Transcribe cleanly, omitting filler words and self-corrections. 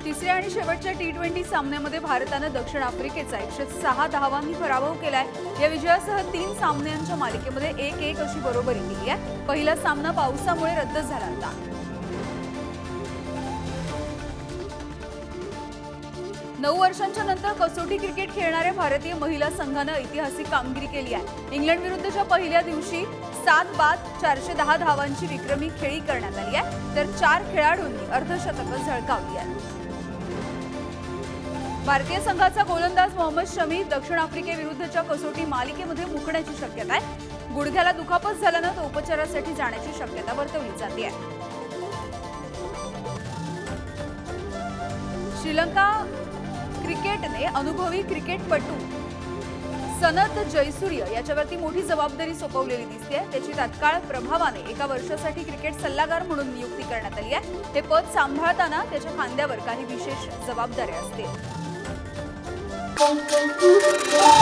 तिसऱ्या आणि शेवटच्या T20 सामन्यामध्ये भारतानं दक्षिण आफ्रिकेचा 106 धावांनी पराभव केलाय। या विजयासह 3 सामन्यांच्या मालिकेमध्ये 1-1 अशी बरोबरी केली आहे। पहिला सामना पावसामुळे रद्द झाला होता। 9 वर्षांच्या नंतर कसोटी क्रिकेट खेळणाऱ्या भारतीय महिला संघानं ऐतिहासिक कामगिरी केली आहे। इंग्लंड विरुद्धच्या पहिल्या दिवशी 7 बाद 410 धावांची विक्रमी खेळी करण्यात आली आहे, तर 4 खेळाडूंनी अर्धशतकं झळकावली आहेत। भारतीय संघाचा गोलंदाज मोहम्मद शमी दक्षिण आफ्रिकेविरुद्धच्या कसोटी मालिकेमध्ये मुकण्याची शक्यता आहे। गुडघ्याला दुखापत झाल्यानं तो उपचारासाठी जाण्याची शक्यता वर्तवली जाते आहे। श्रीलंका क्रिकेटने अनुभवी क्रिकेटपटू सनत जयसूर्य याच्यावरती मोठी जबाबदारी सोपवलेली दिसते। त्याची तात्काळ प्रभावाने 1 वर्षासाठी क्रिकेट सल्लागार म्हणून नियुक्ती करण्यात आली आहे। हे पद सांभाळताना त्याच्या खांद्यावर काही विशेष जबाबदाऱ्या असतील।